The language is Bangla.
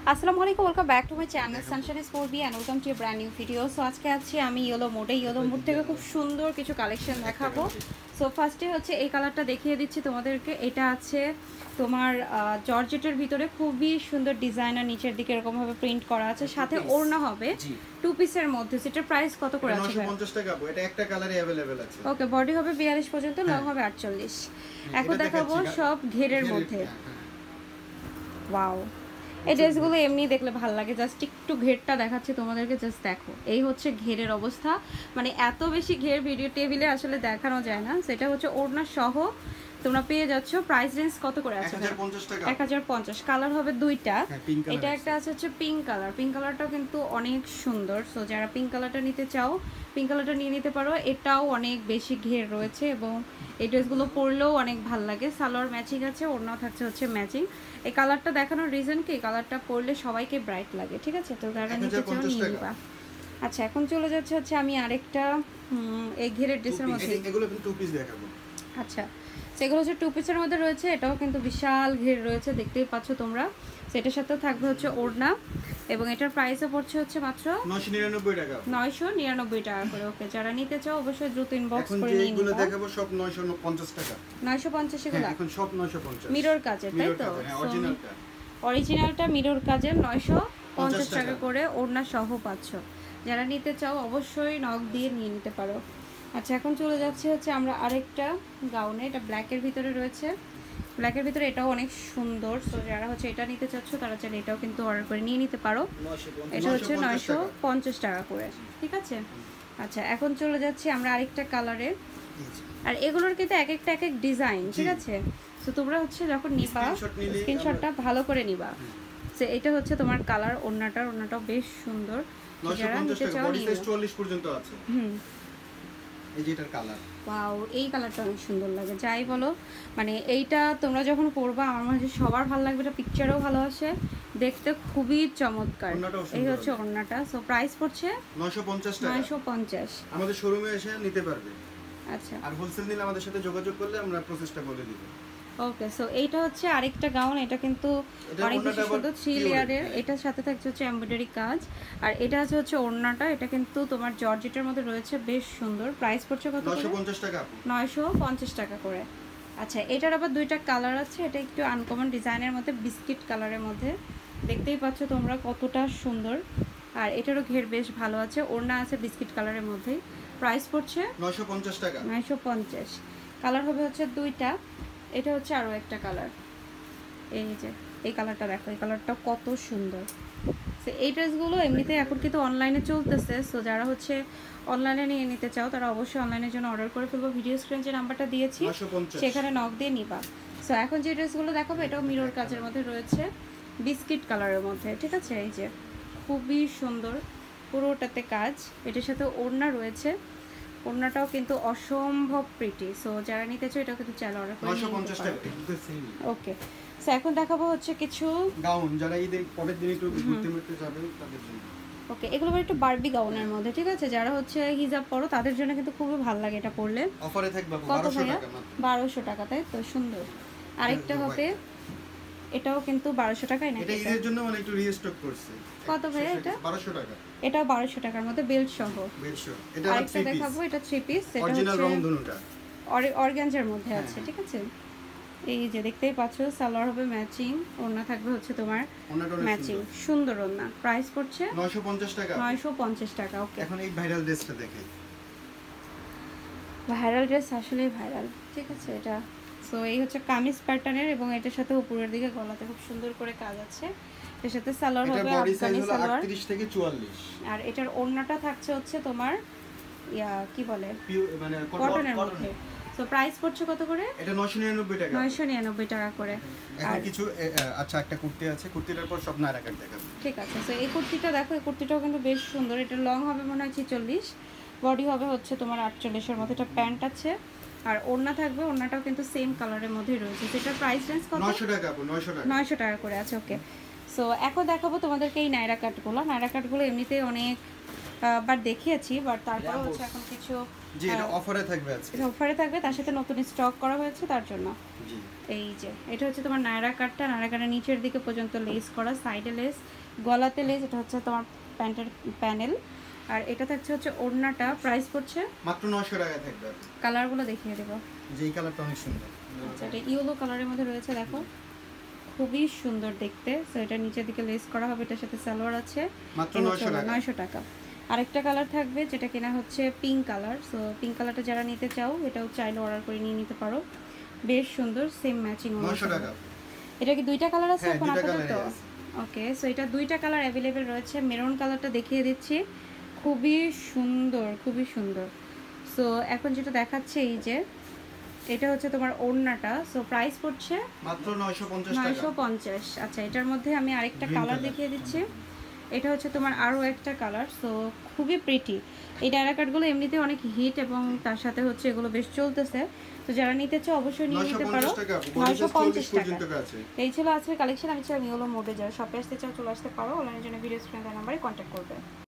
আসসালামু আলাইকুম, welcome back to my channel sunshine is 4B and welcome to a brand new video. So আজকে আছি আমি ইয়েলো মোড থেকে খুব সুন্দর কিছু কালেকশন দেখাবো। সো ফার্স্টে হচ্ছে এই কালারটা দেখিয়ে দিচ্ছি তোমাদেরকে। এটা আছে তোমার জর্জেটের ভিতরে খুবই সুন্দর ডিজাইনার, নিচের দিকে এরকম ভাবে প্রিন্ট করা আছে, সাথে ওড়না হবে টু পিসের মধ্যে। সেটার প্রাইস কত করে আছে? 950 টাকা। এটা একটা কালারে अवेलेबल আছে। ওকে, বডি হবে 42 পর্যন্ত, লং হবে 48। এখন দেখাবো সব ঘেরের মধ্যে। ওয়াও, এই ড্রেসগুলো এমনি দেখলে ভালো লাগে, জাস্ট একটু ঘেরটা দেখাচ্ছি তোমাদেরকে, জাস্ট দেখো। এই হচ্ছে ঘেরের অবস্থা, মানে এত বেশি ঘের ভিডিও টেবিলে আসলে দেখানো যায় না। সেটা হচ্ছে ওড়না সহ তোমরা পেয়ে যাচ্ছ। প্রাইস রেঞ্জ কত করে আছে? 1050 টাকা। 1050। কালার হবে দুইটা, এটা একটা আছে হচ্ছে পিঙ্ক কালার। পিঙ্ক কালারটাও কিন্তু অনেক সুন্দর। সো যারা পিঙ্ক কালারটা নিতে চাও, পিঙ্ক কালারটা নিয়ে নিতে পারো। এটাও অনেক বেশি ঘের রয়েছে এবং এই ড্রেসগুলো পরলেও অনেক ভালো লাগে। সালোয়ার ম্যাচিং আছে, ওড়নাও থাকছে হচ্ছে ম্যাচিং। এই কালারটা দেখানোর রিজন কি, কালারটা পরলে সবাইকে ব্রাইট লাগে, ঠিক আছে? তো যারা নিতে চাও নিয়ে নিবা। আচ্ছা, এখন চলে যাচ্ছে হচ্ছে আমি আরেকটা এই ঘেরের ড্রেসের মধ্যে। এগুলো কিন্তু টু পিস দেখাবো। আচ্ছা, সেগুলো হচ্ছে টু পিসের মধ্যে রয়েছে। এটাও কিন্তু বিশাল ঘের রয়েছে, দেখতেই পাচ্ছ তোমরা। সেটার সাথে থাকবে হচ্ছে ওড়না এবং এটার প্রাইসও পড়ছে হচ্ছে মাত্র 999 টাকা। 999 টাকা করে। ওকে, যারা নিতে চাও অবশ্যই দ্রুত ইনবক্স করে নিয়ে নিও। এগুলো দেখাবো সব 950 টাকা। 950 এগুলো এখন সব 950। মিরর কাজের, তাই তো? অরিজিনালটা মিরর কাজের 950 টাকা করে ওড়না সহ পাচ্ছ। যারা নিতে চাও অবশ্যই নক দিয়ে নিয়ে নিতে পারো। আচ্ছা, এখন চলে যাচ্ছে হচ্ছে আমরা আরেকটা গাউনে। এটা ব্ল্যাকের ভিতরে রয়েছে, ব্ল্যাকের ভিতরে এটাও অনেক সুন্দর। সো যারা হচ্ছে এটা নিতে চাচ্ছ তারা চাইলে এটাও কিন্তু অর্ডার করে নিয়ে নিতে পারো। এটা হচ্ছে 950 টাকা করে, ঠিক আছে? আচ্ছা, এখন চলে যাচ্ছি আমরা আরেকটা কালারে। আর এগুলোর কিন্তু এক একটা এক এক ডিজাইন, ঠিক আছে? তো তোমরা হচ্ছে যখন নিবা স্ক্রিনশটটা ভালো করে নিবা। সো এটা হচ্ছে তোমার কালার। ওড়নাটাও বেশ সুন্দর। যারা নিতে চাও নিয়ে 44 পর্যন্ত আছে। এই যে এটার কালার, ওয়াও, এই কালারটা অনেক সুন্দর লাগে। যাই বলো, মানে এইটা তোমরা যখন পরবা আমার মনে হয় সবার ভালো লাগবে। এটা পিকচারও ভালো আসে, দেখতে খুবই চমৎকার। এই হচ্ছে ওড়নাটা। সো প্রাইস পড়ছে 950 টাকা। 950। আমাদের শোরুমে এসে নিতে পারবে। আচ্ছা, আর হোলসেল নিলে আমাদের সাথে যোগাযোগ করলে আমরা প্রসেসটা বলে দিব। ওকে, সো এইটা হচ্ছে আরেকটা গাউন। এটা কিন্তু অনেক বেশি সুন্দর, 3 লেয়ারের। এটার সাথে থাকছে হচ্ছে এমব্রয়ডারি কাজ। আর এটা আছে হচ্ছে ওড়নাটা, এটা কিন্তু তোমার জর্জেটের মধ্যে রয়েছে, বেশ সুন্দর। প্রাইস পড়ছে কত? 950 টাকা। 950 টাকা করে। আচ্ছা, এটার আবার দুইটা কালার আছে। এটা একটু আনকমন ডিজাইনের মধ্যে, বিস্কিট কালারের মধ্যে। দেখতেই পাচ্ছ তোমরা কতটা সুন্দর। আর এটারও ঘের বেশ ভালো আছে, ওড়না আছে বিস্কিট কালারের মধ্যে। প্রাইস পড়ছে 950 টাকা। 950। কালার হবে হচ্ছে দুইটা। এটা হচ্ছে আরো একটা কালার। এই যে এই কালারটা দেখো, এই কালারটা কত সুন্দর। সো এই ড্রেসগুলো এমনিতে এখন কিন্তু অনলাইনে চলতেছে। সো যারা হচ্ছে অনলাইনে নিয়ে নিতে চাও তারা অবশ্যই অনলাইনের জন্য অর্ডার করে ফেলবো। ভিডিও স্ক্রিনে যে নাম্বারটা দিয়েছি সেখানে নক দিয়ে নিবা। সো এখন যে ড্রেসগুলো দেখাবো এটাও মিরর কাজের মধ্যে রয়েছে, বিস্কিট কালারের মধ্যে, ঠিক আছে? এই যে খুবই সুন্দর, পুরোটাতে কাজ। এটার সাথে ওড়না রয়েছে, ওড়নাটাও কিন্তু অসম্ভব প্রিটি। সো যারা নিতে চাও এটা কিন্তু চাইলে অর্ডার করে নিতে পারো। ওকে, সো এখন দেখাবো হচ্ছে কিছু গাউন, যারা ঈদের পরের দিন একটু ঘুরতে ঘুরতে যাবে তাদের জন্য। ওকে, এগুলো একটু বারবি গাউনের মধ্যে, ঠিক আছে? যারা হচ্ছে হিজাব পরো তাদের জন্য কিন্তু খুবই ভালো লাগে এটা পরলে। অফারে থাকবে 1200 টাকা। 1200 টাকা, তাই তো? সুন্দর। আরেকটা হবে, এটাও কিন্তু 1200 টাকাই না? এটা ঈদের জন্য মানে একটু রিস্টক করছে। কত ভাইয়া এটা? 1200 টাকা। এটাও 1200 টাকার মধ্যে, বেল্ট সহ। বেল্ট সহ। এটা আরেকটা দেখাবো, এটা 3 পিস। এটা অরিজিনাল রং দুটোটা অর্গানজার মধ্যে আছে, ঠিক আছে? এই যে দেখতেই পাচ্ছ, সালোয়ার হবে ম্যাচিং, ওড়না থাকবে হচ্ছে তোমার ম্যাচিং, সুন্দর ওড়না। প্রাইস পড়ছে 950 টাকা। 950 টাকা। ওকে, এখন এই ভাইরাল ড্রেসটা দেখাই। ভাইরাল ড্রেস, আসলেই ভাইরাল, ঠিক আছে? এটা সো এই হচ্ছে কামিজ প্যাটার্নের এবং এটার সাথে উপরের দিকে গলাতে খুব সুন্দর করে কাজ আছে। এর সাথে সালোয়ার হবে আফগানি সালোয়ার 38 থেকে 44। আর এটার ওড়নাটা থাকছে হচ্ছে তোমার কি বলে, মানে কটনের মধ্যে। সো প্রাইস পড়ছে কত করে? এটা 999 টাকা। 999 টাকা করে। আর কিছু আচ্ছা, একটা কুর্তি আছে, কুর্তিটার পর সব নায়রা কাট দেখাবো, ঠিক আছে? সো এই কুর্তিটা দেখো, এই কুর্তিটাও কিন্তু বেশ সুন্দর। এটা লং হবে মনে হয় 46, বডি হবে হচ্ছে তোমার 48 এর মধ্যে। এটা প্যান্ট আছে আর ওড়না থাকবে, ওড়নাটাও কিন্তু সেম কালারের মধ্যেই রয়েছে। যেটার প্রাইস রেঞ্জ কত? 900 টাকা। 900 টাকা করে আছে। ওকে, সো এখন দেখাবো তোমাদেরকে এই নায়রা কাটগুলো। নায়রা কাটগুলো এমনিতেই অনেক বাট দেখিয়েছি, বাট তারপরে হচ্ছে এখন কিছু জি এটা অফারে থাকবে আজকে, এটা অফারে থাকবে, তার সাথে নতুন স্টক করা হয়েছে তার জন্য। জি এই যে এটা হচ্ছে তোমার নায়রা কাটটা, নায়রা কাটের নিচের দিকে পর্যন্ত লেস করা, সাইডে লেস, গলাতে লেস, এটা হচ্ছে তোমার প্যান্টের প্যানেল। আর এটা থাকছে হচ্ছে ওড়নাটা, প্রাইস পড়ছে মাত্র 900 টাকা থাকবে। কালারগুলো দেখিয়ে দেবো। যেই কালারটা অনেক সুন্দর, আচ্ছা এটা ইয়েলো কালারের মধ্যে রয়েছে, দেখো খুবই সুন্দর দেখতে। সো এটা নিচের দিকে লেস করা হবে, এটার সাথে সালোয়ার আছে, মাত্র 900 টাকা। আরেকটা কালার থাকবে যেটা কিনা হচ্ছে পিঙ্ক কালার। সো পিঙ্ক কালারটা যারা নিতে চাও এটাও চাইলে অর্ডার করে নিয়ে নিতে পারো, বেশ সুন্দর, সেম ম্যাচিং। 900 টাকা। এটা কি দুইটা কালার আছে হ্যাঁ, এখন দুইটা আপাতত? কালারই আছে। ওকে, সো এটা দুইটা কালার অ্যাভেলেবেল রয়েছে। মেরুন কালারটা দেখিয়ে দিচ্ছি, খুবই সুন্দর, খুবই সুন্দর। সো এখন যেটা দেখাচ্ছে এই যে এটা হচ্ছে তোমার ওড়নাটা। সো প্রাইস পড়ছে মাত্র 950 টাকা। 950। আচ্ছা এটার মধ্যে আমি আরেকটা Green কালার color। দেখিয়ে দিচ্ছি, এটা হচ্ছে তোমার আরও একটা কালার। সো খুবই প্রিটি। এই ডায়রা কাটগুলো এমনিতে অনেক হিট এবং তার সাথে হচ্ছে এগুলো বেশ চলতেছে। তো যারা নিতে চাও অবশ্যই নিয়ে নিতে পারো। 950 টাকা। এই ছিল আজকের কালেকশন। আমি চাই মিওলো মোডে যারা শপে আসতে চাও চলে আসতে পারো, অনলাইনের জন্য ভিডিও স্ক্রিনে নাম্বারে কন্ট্যাক্ট করবে।